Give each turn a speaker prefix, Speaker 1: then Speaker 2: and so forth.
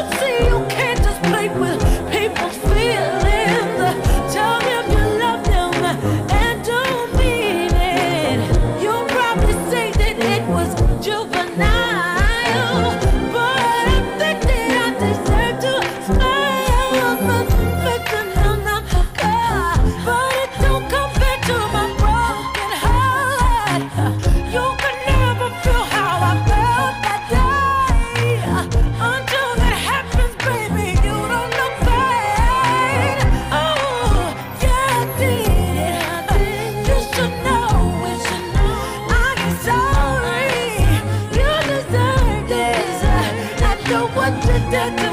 Speaker 1: see you can't just play with people's feelings. Tell them you love them and don't mean it. You'll probably say that it was juvenile, but I think that I deserve to smile for fixing him up. But it don't compare to my broken heart. You can never feel how I felt that day. Until that happens, baby, you don't look back. Oh, yeah, I did it. You should know it. I'm sorry. You deserve this. After what you did to